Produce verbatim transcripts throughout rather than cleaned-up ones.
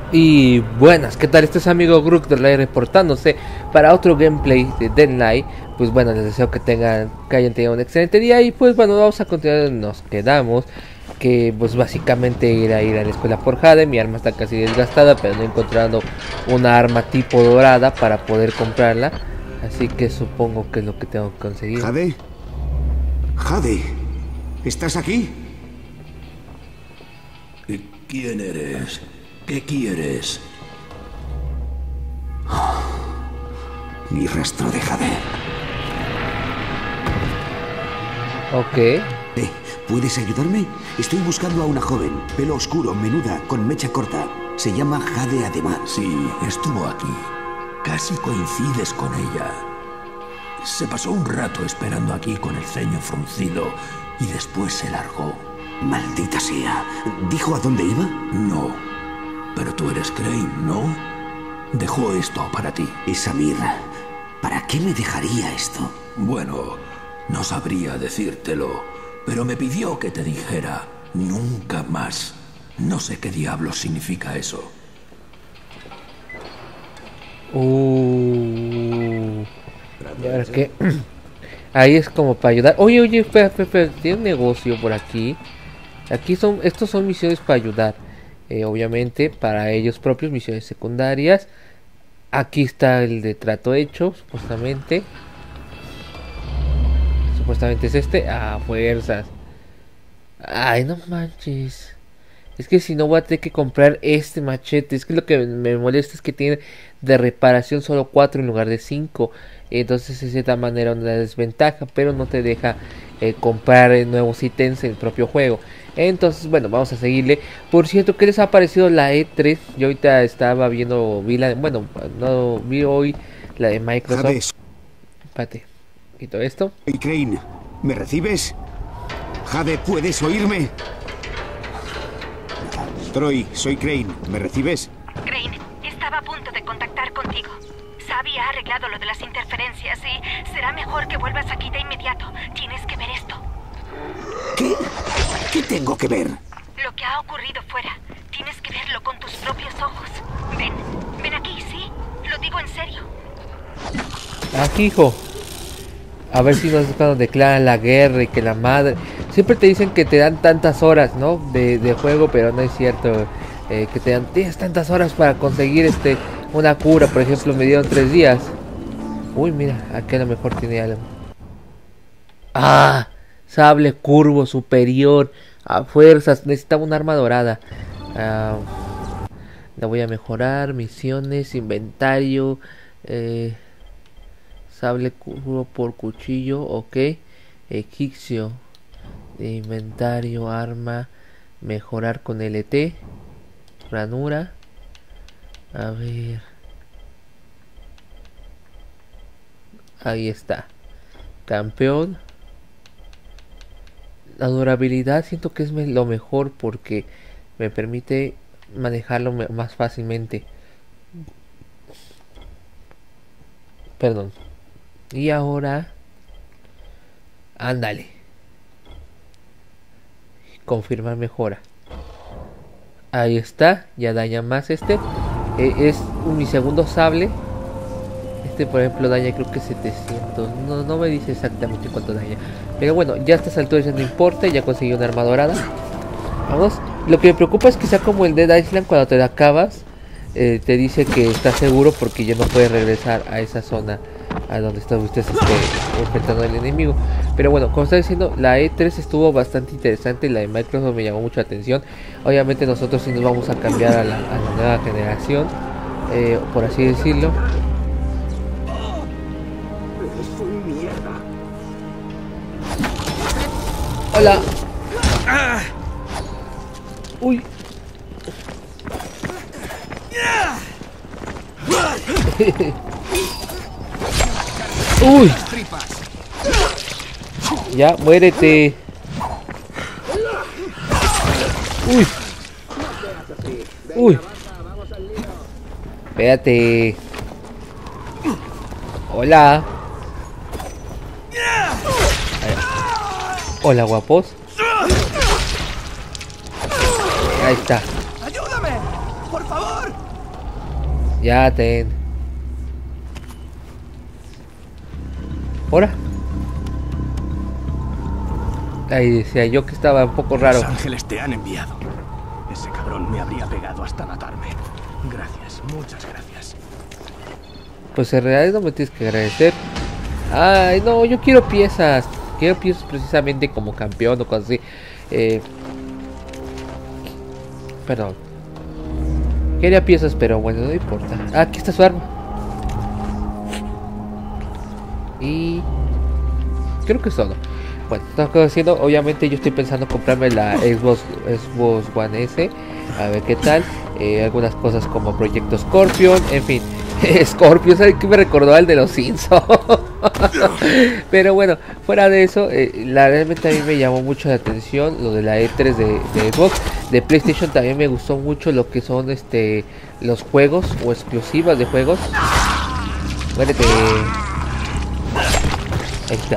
Y buenas, ¿qué tal? Este es amigo Grook de Live reportándose para otro gameplay de Dead Knight. Pues bueno, les deseo que tengan, que hayan tenido un excelente día. Y pues bueno, vamos a continuar, nos quedamos que pues básicamente ir a ir a la escuela por Jade. Mi arma está casi desgastada, pero no he encontrado una arma tipo dorada para poder comprarla. Así que supongo que es lo que tengo que conseguir. Jade, Jade, ¿estás aquí? ¿Quién eres? ¿Qué quieres? Ni rastro de Jade. Ok. Eh, ¿puedes ayudarme? Estoy buscando a una joven, pelo oscuro, menuda, con mecha corta. Se llama Jade Ademar. Sí, estuvo aquí. Casi coincides con ella. Se pasó un rato esperando aquí con el ceño fruncido y después se largó. Maldita sea. ¿Dijo a dónde iba? No. Pero tú eres Crane, ¿no? Dejó esto para ti. Esa mierda. ¿Para qué me dejaría esto? Bueno, no sabría decírtelo, pero me pidió que te dijera nunca más. No sé qué diablos significa eso. Uh, ya que ahí es como para ayudar. Oye, oye, espera, espera, espera, tiene un negocio por aquí. Aquí son, estos son misiones para ayudar. Eh, obviamente para ellos propios, misiones secundarias. Aquí está el de trato hecho, supuestamente. Supuestamente es este. Ah, fuerzas. Ay, no manches. Es que si no voy a tener que comprar este machete. Es que lo que me molesta es que tiene de reparación solo cuatro en lugar de cinco. Entonces es de esta manera una desventaja. Pero no te deja eh, comprar nuevos ítems en el propio juego. Entonces bueno, vamos a seguirle. Por cierto, ¿qué les ha parecido la E tres? Yo ahorita estaba viendo, vi la, bueno, no vi hoy la de Microsoft. Jade, Espérate, quito esto. soy Crane. ¿Me recibes? Jade, ¿puedes oírme? Troy, soy Crane. ¿Me recibes? Crane, estaba a punto de contactar contigo. Sabi ha arreglado lo de las interferencias y será mejor que vuelvas aquí de inmediato. Tienes que ver esto. ¿Qué? ¿Qué tengo que ver? Lo que ha ocurrido fuera. Tienes que verlo con tus propios ojos. Ven, ven aquí, ¿sí? Lo digo en serio. Aquí, hijo. A ver si nos cuando declaran la guerra y que la madre... Siempre te dicen que te dan tantas horas, ¿no? De, de juego, pero no es cierto. Eh, que te dan tienes tantas horas para conseguir este una cura. Por ejemplo, me dieron tres días. Uy, mira, aquí a lo mejor tiene algo. ¡Ah! Sable curvo superior. A fuerzas. Necesitaba un arma dorada. Uh, la voy a mejorar. Misiones. Inventario. Eh, sable curvo por cuchillo. Ok. Egipcio. Inventario. Arma. Mejorar con L T. Ranura. A ver. Ahí está. Campeón. La durabilidad siento que es lo mejor porque me permite manejarlo más fácilmente. Perdón. Y ahora... Ándale. Confirmar mejora. Ahí está. Ya daña más este. Eh, es mi segundo sable. Este por ejemplo daña creo que setecientos. No, no me dice exactamente cuánto daña. Pero bueno, ya a estas alturas ya no importa. Ya conseguí una arma dorada. Vamos. Lo que me preocupa es que sea como el Dead Island. Cuando te la acabas eh, te dice que está seguro porque ya no puedes regresar a esa zona a donde está usted este, enfrentando al enemigo. Pero bueno, como estaba diciendo, la E tres estuvo bastante interesante. La de Microsoft me llamó mucha atención. Obviamente nosotros sí nos vamos a cambiar a la, a la nueva generación, eh, por así decirlo. Hola. Uy. Uy. Ya, muérete. Uy. Uy. Espérate. Hola. Hola, guapos. Ahí está. ¡Ayúdame! ¡Por favor! Ya ten. ¿Ahora? Ahí decía yo que estaba un poco raro. Los ángeles te han enviado. Ese cabrón me habría pegado hasta matarme. Gracias, muchas gracias. Pues en realidad no me tienes que agradecer. Ay, no, yo quiero piezas. Quiero piezas precisamente como campeón o cosas así. Eh, perdón. Quería piezas, pero bueno, no importa. Ah, aquí está su arma. Y creo que es todo. Bueno, estamos haciendo. Obviamente yo estoy pensando comprarme la Xbox, Xbox One S. A ver qué tal. Eh, algunas cosas como Proyecto Scorpion. En fin. Scorpion, ¿sabes qué me recordó al de los Simpsons? Pero bueno, fuera de eso, eh, la, realmente a mí me llamó mucho la atención lo de la E tres de, de Xbox. De PlayStation también me gustó mucho lo que son este los juegos o exclusivas de juegos. Muérete. Ahí está.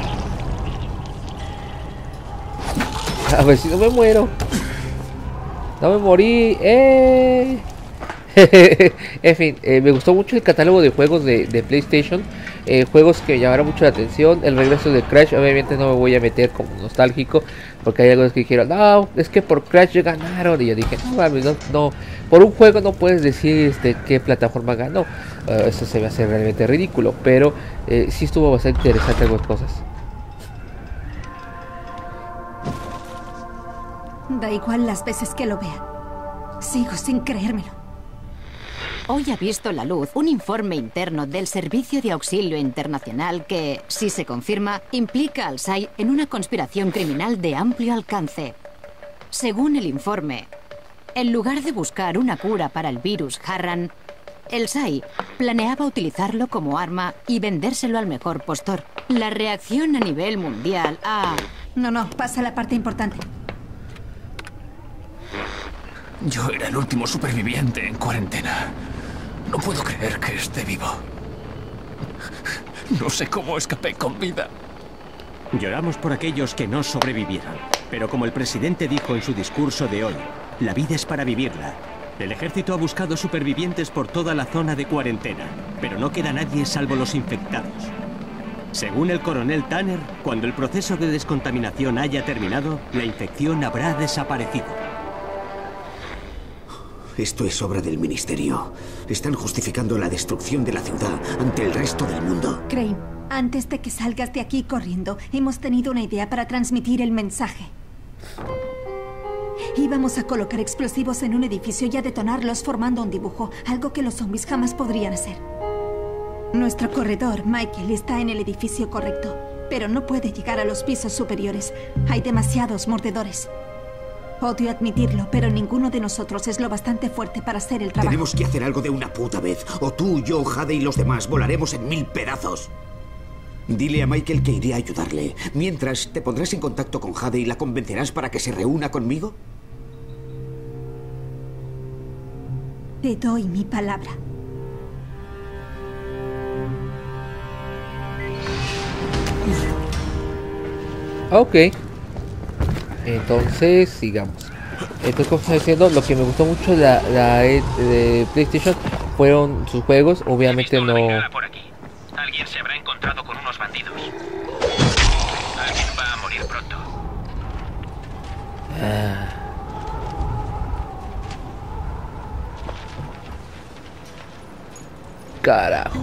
A ver si no me muero. No me morí. ¡Eh! En fin, eh, me gustó mucho el catálogo de juegos de, de PlayStation. Eh, juegos que llamaron mucho la atención. El regreso de Crash. Obviamente no me voy a meter como nostálgico, porque hay algunos que dijeron, no, es que por Crash ya ganaron. Y yo dije, no mames, no, no, por un juego no puedes decir este qué plataforma ganó. uh, Eso se me hace realmente ridículo. Pero eh, sí estuvo bastante interesante algunas cosas. Da igual las veces que lo vea. Sigo sin creérmelo. Hoy ha visto la luz un informe interno del Servicio de Auxilio Internacional que, si se confirma, implica al S A I en una conspiración criminal de amplio alcance. Según el informe, en lugar de buscar una cura para el virus Harran, el S A I planeaba utilizarlo como arma y vendérselo al mejor postor. La reacción a nivel mundial a... No, no, pasa la parte importante. Yo era el último superviviente en cuarentena. No puedo creer que esté vivo. No sé cómo escapé con vida. Lloramos por aquellos que no sobrevivieron. Pero como el presidente dijo en su discurso de hoy, la vida es para vivirla. El ejército ha buscado supervivientes por toda la zona de cuarentena, pero no queda nadie salvo los infectados. Según el coronel Tanner, cuando el proceso de descontaminación haya terminado, la infección habrá desaparecido. Esto es obra del ministerio. Están justificando la destrucción de la ciudad ante el resto del mundo. Crane, antes de que salgas de aquí corriendo, hemos tenido una idea para transmitir el mensaje. Íbamos a colocar explosivos en un edificio y a detonarlos formando un dibujo, algo que los zombies jamás podrían hacer. Nuestro corredor, Michael, está en el edificio correcto, pero no puede llegar a los pisos superiores. Hay demasiados mordedores. Odio admitirlo, pero ninguno de nosotros es lo bastante fuerte para hacer el trabajo. Tenemos que hacer algo de una puta vez. O tú, yo, Jade y los demás volaremos en mil pedazos. Dile a Michael que iré a ayudarle. Mientras, ¿te pondrás en contacto con Jade y la convencerás para que se reúna conmigo? Te doy mi palabra. Ok. Entonces, sigamos. Entonces, como estaba diciendo, lo que me gustó mucho de la, la de PlayStation fueron sus juegos. Obviamente no... Por aquí. Alguien se habrá encontrado con unos bandidos. Alguien va a morir pronto. Ah. Carajo.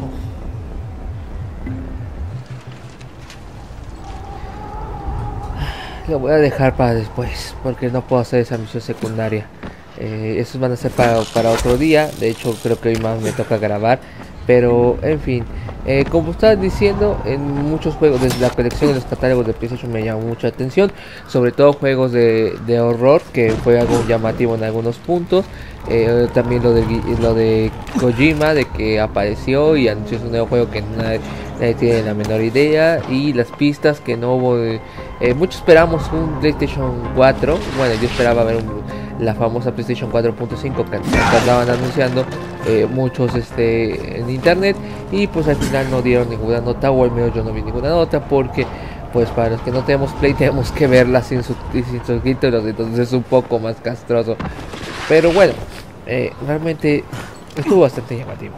Lo voy a dejar para después, porque no puedo hacer esa misión secundaria. Eh, esos van a ser para, para otro día. De hecho, creo que hoy más me toca grabar. Pero, en fin, eh, como estaba diciendo, en muchos juegos, desde la colección de los catálogos de PlayStation me llamó mucha atención. Sobre todo juegos de, de horror, que fue algo llamativo en algunos puntos. Eh, también lo de, lo de Kojima, de que apareció y anunció un nuevo juego que nadie, nadie tiene la menor idea. Y las pistas que no hubo... Eh, eh, muchos esperamos un PlayStation cuatro. Bueno, yo esperaba ver un, la famosa PlayStation cuatro punto cinco que, que andaban anunciando eh, muchos este en internet. Y pues al final no dieron ninguna nota, o al menos yo no vi ninguna nota, porque pues para los que no tenemos Play tenemos que verla sin, su, sin subtítulos, entonces es un poco más castroso. Pero bueno, eh, realmente estuvo bastante llamativo.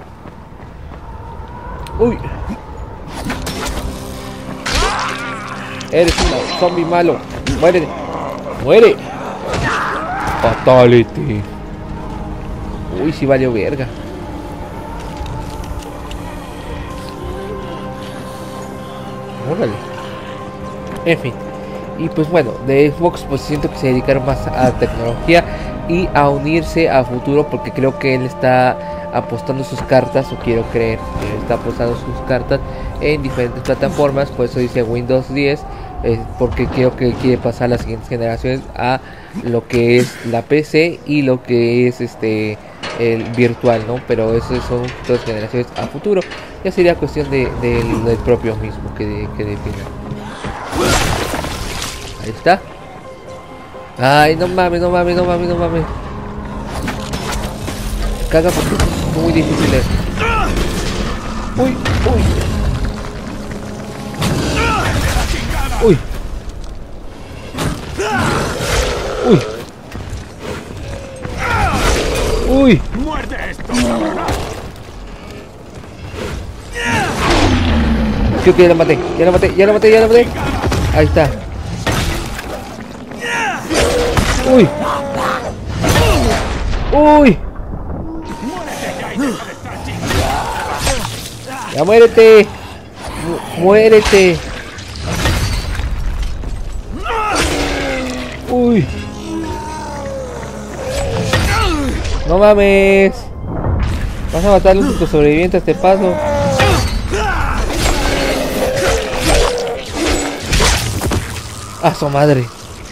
Uy, eres un zombie malo. Muere, muere. Fatality. Uy, sí valió verga. Órale. En fin. Y pues bueno, de Xbox pues siento que se dedicaron más a tecnología y a unirse a futuro, porque creo que él está apostando sus cartas, o quiero creer que está apostando sus cartas en diferentes plataformas. Por eso dice Windows diez, eh, porque creo que quiere pasar las siguientes generaciones a lo que es la P C y lo que es este el virtual, ¿no? Pero eso son dos generaciones a futuro. Ya sería cuestión de, de, del propio mismo que, que defina. Ahí está. Ay, no mames, no mames, no mames, no mames. Caga porque es muy difícil. Eh. Uy, uy. Uy. Uy. Uy. ¡Muerde esto! Creo que ya la maté, ya la maté, ya la maté, ya la maté. Ahí está. Uy. Uy. Ya muérete. Mu muérete. Uy. No mames. Vas a matar a los únicos sobrevivientes a este paso. ¡A su madre!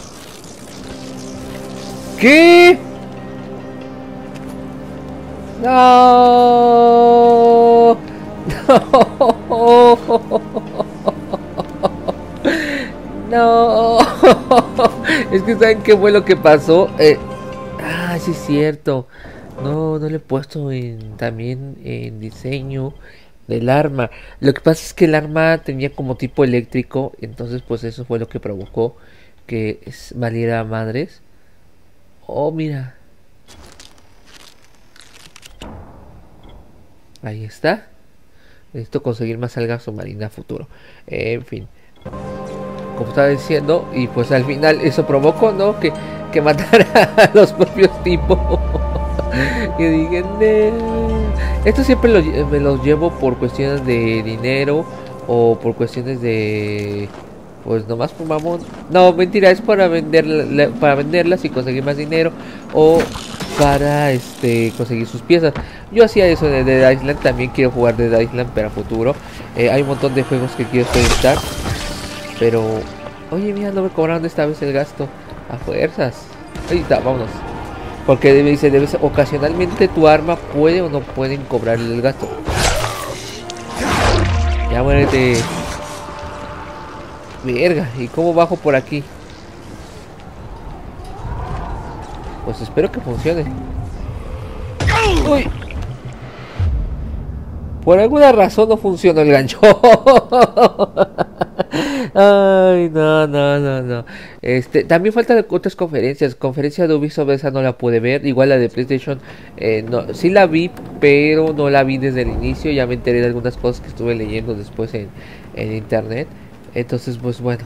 ¿Qué? No. No. No. Es que saben qué fue lo que pasó. Eh, ah, sí es cierto. No, no le he puesto en, también en diseño del arma. Lo que pasa es que el arma tenía como tipo eléctrico, entonces pues eso fue lo que provocó que es, valiera madres. Oh, mira. Ahí está. Necesito conseguir más algas submarina a futuro. Eh, en fin. Como estaba diciendo, y pues al final eso provocó, ¿no? Que, que matara a los propios tipos. Y dije, no. Esto siempre lo, me los llevo por cuestiones de dinero o por cuestiones de, pues nomás por mamón. No, mentira, es para vender, para venderlas y conseguir más dinero o para este conseguir sus piezas. Yo hacía eso de Dead Island, también quiero jugar Dead Island para futuro. Eh, hay un montón de juegos que quiero experimentar, pero oye, mira, no me cobraron esta vez el gasto a fuerzas. Ahí está, vámonos. Porque debe, dice, debe ser, ocasionalmente tu arma puede o no pueden cobrarle el gasto. Ya muérete. Verga, ¿y cómo bajo por aquí? Pues espero que funcione. Uy. Por alguna razón no funciona el gancho. Ay, no, no, no, no. Este, también faltan otras conferencias. Conferencia de Ubisoft, esa no la pude ver. Igual la de PlayStation, eh, no, sí la vi, pero no la vi desde el inicio. Ya me enteré de algunas cosas que estuve leyendo después en, en internet. Entonces, pues bueno.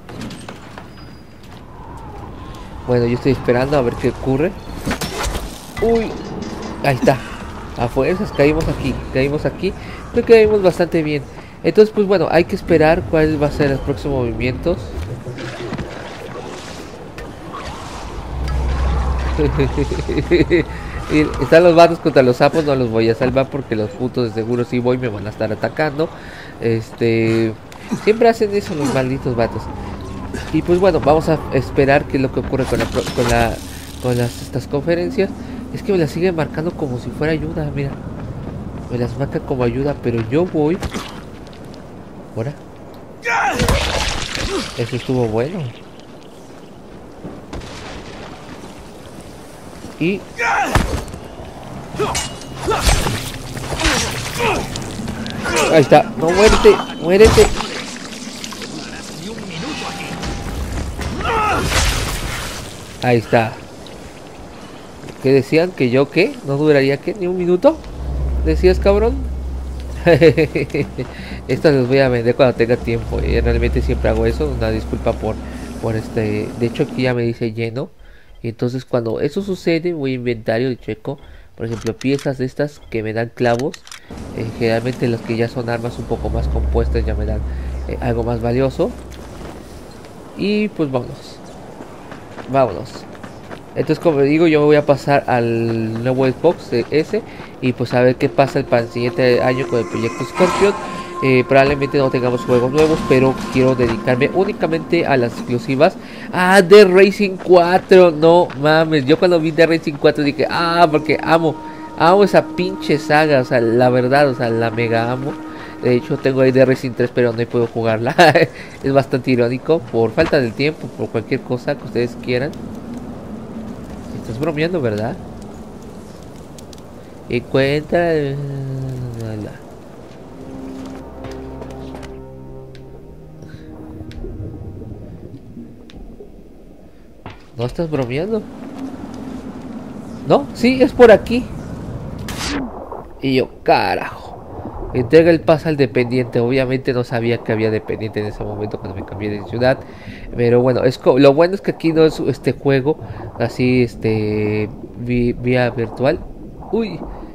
Bueno, yo estoy esperando a ver qué ocurre. Uy, ahí está. A fuerzas, caímos aquí, caímos aquí. Creo que caímos bastante bien. Entonces, pues bueno, hay que esperar cuál va a ser los próximos movimientos. Y están los vatos contra los sapos, no los voy a salvar porque los putos de seguro si voy me van a estar atacando. Este, siempre hacen eso los malditos vatos. Y pues bueno, vamos a esperar qué es lo que ocurre con la, con la, con las estas conferencias. Es que me las siguen marcando como si fuera ayuda, mira. Me las marca como ayuda, pero yo voy. ¿Ahora? Eso estuvo bueno. Y... ahí está. No, muérete, muérete. Ahí está. ¿Qué decían? ¿Que yo qué? ¿No duraría qué? ¿Ni un minuto? ¿Decías, cabrón? Estas los voy a vender cuando tenga tiempo. eh, Realmente siempre hago eso. Una disculpa por, por este. De hecho aquí ya me dice lleno. Y entonces cuando eso sucede voy a inventario y checo. Por ejemplo, piezas de estas que me dan clavos. eh, Generalmente las que ya son armas un poco más compuestas ya me dan eh, algo más valioso. Y pues vámonos. Vámonos. Entonces, como digo, yo me voy a pasar al nuevo Xbox S. Y pues a ver qué pasa el, para el siguiente año con el proyecto Scorpion. eh, Probablemente no tengamos juegos nuevos, pero quiero dedicarme únicamente a las exclusivas. Ah, Dead Racing cuatro. No mames, yo cuando vi Dead Racing cuatro dije, ah, porque amo Amo esa pinche saga, o sea, la verdad, o sea, la mega amo. De hecho tengo ahí Dead Racing tres, pero no puedo jugarla. Es bastante irónico, por falta de tiempo, por cualquier cosa que ustedes quieran. Estás bromeando, ¿verdad? Encuentra... ¿No estás bromeando? ¿No? Sí, es por aquí. Y yo, carajo. Entrega el pase al dependiente. Obviamente no sabía que había dependiente en ese momento cuando me cambié de ciudad. Pero bueno, es lo bueno es que aquí no es este juego así, este, vía virtual. Uy.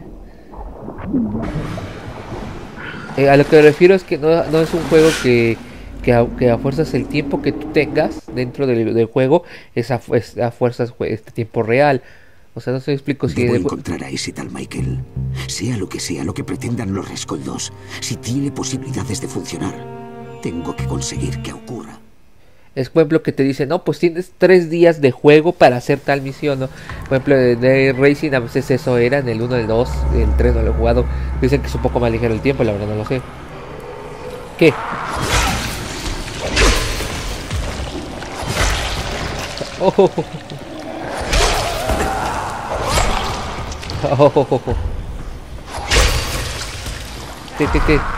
Eh, a lo que me refiero es que no, no es un juego que, que, a, que a fuerzas el tiempo que tú tengas dentro del, del juego es a, es a fuerzas este tiempo real. O sea, no se me explico si... Debo de... encontrar a ese tal Michael. Sea lo que sea lo que pretendan los Rescoldos, si tiene posibilidades de funcionar, tengo que conseguir que ocurra. Es por ejemplo que te dice, no, pues tienes tres días de juego para hacer tal misión, ¿no? Por ejemplo, de, de Racing a veces eso era, en el uno, el dos, el tres no lo he jugado. Dicen que es un poco más ligero el tiempo, la verdad no lo sé. ¿Qué? Oh, oh, oh. Oh, oh, oh, oh. ¿Qué, qué, qué?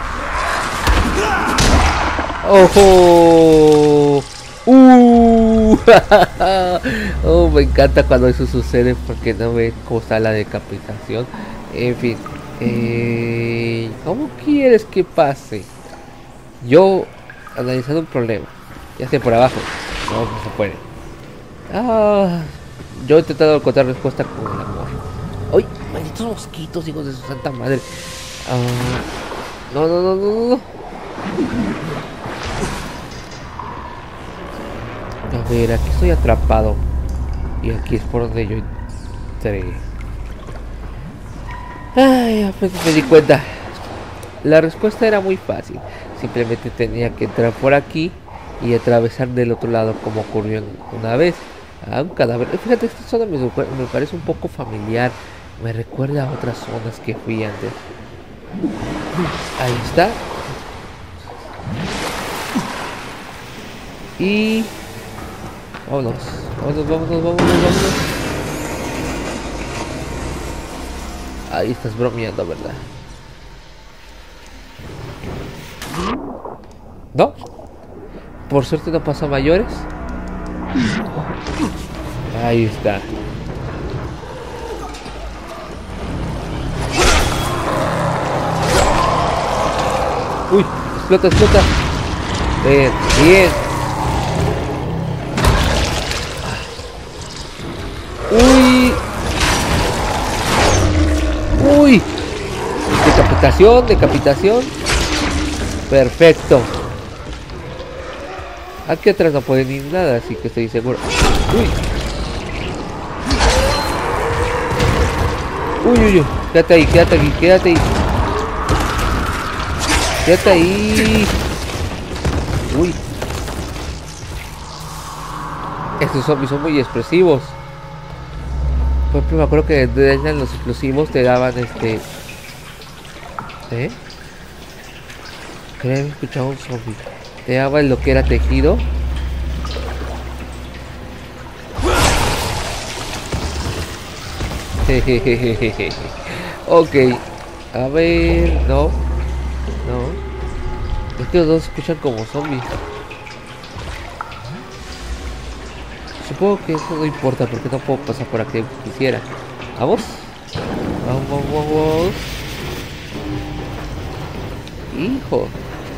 Oh, oh. Uh. Oh, me encanta cuando eso sucede porque no ve cómo está la decapitación. En fin, eh, ¿cómo quieres que pase? Yo analizando un problema, ya sea por abajo, no, no se puede. Ah, yo he intentado encontrar respuesta con el amor. ¡Ay! Malditos mosquitos, hijos de su santa madre. Uh, no, no, no, no, no. A ver, aquí estoy atrapado. Y aquí es por donde yo entré. Ay, apenas me di cuenta. La respuesta era muy fácil. Simplemente tenía que entrar por aquí y atravesar del otro lado, como ocurrió una vez. Ah, un cadáver. Fíjate, esta zona me, me parece un poco familiar. Me recuerda a otras zonas que fui antes. Ahí está. Y... vámonos, vámonos, vámonos, vámonos, vámonos. Ahí estás bromeando, ¿verdad? ¿No? Por suerte no pasa a mayores. Ahí está. Uy, explota, explota. Bien, bien. Uy. Uy. Decapitación, decapitación. Perfecto. Aquí atrás no puede ni nada, así que estoy seguro. Uy. Uy, uy, uy. Quédate ahí, quédate aquí, quédate ahí. Quédate ahí. Uy. Estos zombies son muy expresivos. Por ejemplo, me acuerdo que en los explosivos te daban este... ¿Eh? Creo que he escuchado un zombie. Te daban lo que era tejido. Jejejejeje. Ok. A ver... No. No. Es que los dos se escuchan como zombies. Supongo que eso no importa porque no puedo pasar por aquí aunque quisiera. Vamos. Vamos, vamos, vamos. Hijo.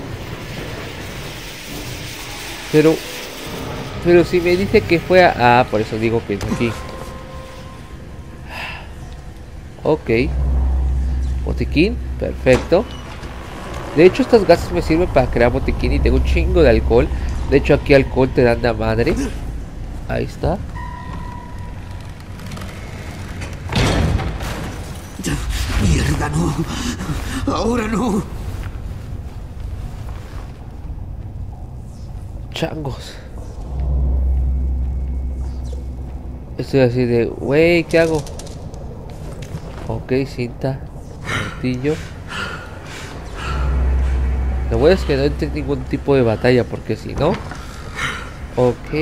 Pero... Pero si me dice que fue a... Ah, por eso digo que es aquí. Ok. Botiquín, perfecto. De hecho estas gasas me sirven para crear botiquín y tengo un chingo de alcohol. De hecho aquí alcohol te dan de madre. Ahí está. Mierda, no. Ahora no. Changos. Estoy así de, wey, ¿qué hago? Ok, cinta, martillo. Lo bueno es que no entre ningún tipo de batalla, porque si no... Ok.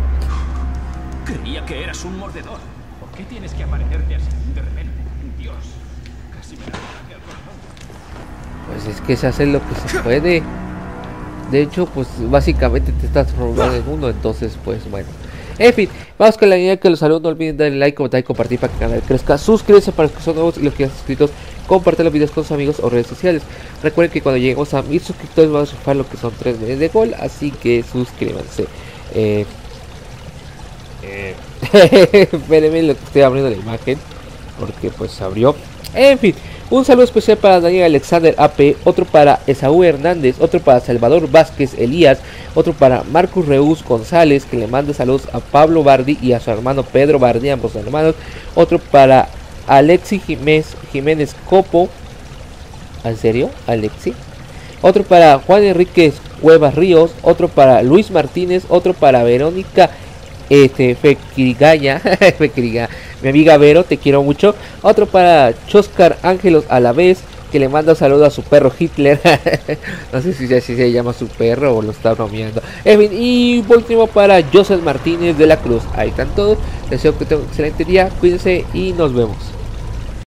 Creía que eras un mordedor. ¿Por qué tienes que aparecerte así de repente? Dios, casi me da ataque al corazón. Pues es que se hace lo que se puede. De hecho, pues básicamente te estás robando el mundo, entonces pues bueno. En fin, vamos con la idea que los saludos. No olviden darle like, comentar y compartir para que el canal crezca. Suscríbanse para los que son nuevos y los que ya están suscritos. Compartir los videos con sus amigos o redes sociales. Recuerden que cuando lleguemos a mil suscriptores vamos a rifar lo que son tres meses de gol. Así que suscríbanse. Eh, eh, Espérenme lo que estoy abriendo la imagen, porque pues se abrió. En fin, un saludo especial para Daniel Alexander A P, otro para Esaú Hernández, otro para Salvador Vázquez Elías, otro para Marcus Reus González, que le manda saludos a Pablo Bardi y a su hermano Pedro Bardi, ambos hermanos, otro para Alexi Jiménez, Jiménez Copo, ¿en serio? Alexi, otro para Juan Enrique Cuevas Ríos, otro para Luis Martínez, otro para Verónica Este, Fequirigaya, Fequirigaya, mi amiga Vero, te quiero mucho. Otro para Choscar Ángelos a la vez, que le manda un saludo a su perro Hitler. No sé si así se llama su perro o lo está bromeando. En fin, y por último para Joseph Martínez de la Cruz. Ahí están todos. Deseo que tengan un excelente día, cuídense y nos vemos.